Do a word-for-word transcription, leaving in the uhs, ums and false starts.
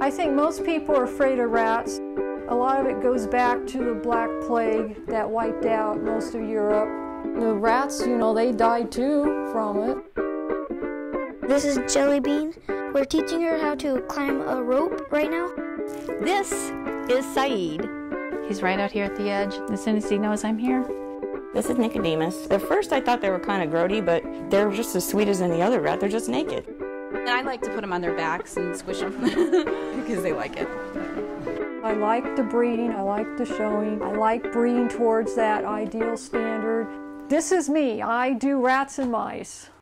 I think most people are afraid of rats. A lot of it goes back to the Black Plague that wiped out most of Europe. The rats, you know, they died too from it. This is Jelly Bean. We're teaching her how to climb a rope right now. This is Saeed. He's right out here at the edge. As soon as he knows I'm here. This is Nicodemus. At first I thought they were kind of grody, but they're just as sweet as any other rat. They're just naked. And I like to put them on their backs and squish them because they like it. I like the breeding, I like the showing, I like breeding towards that ideal standard. This is me, I do rats and mice.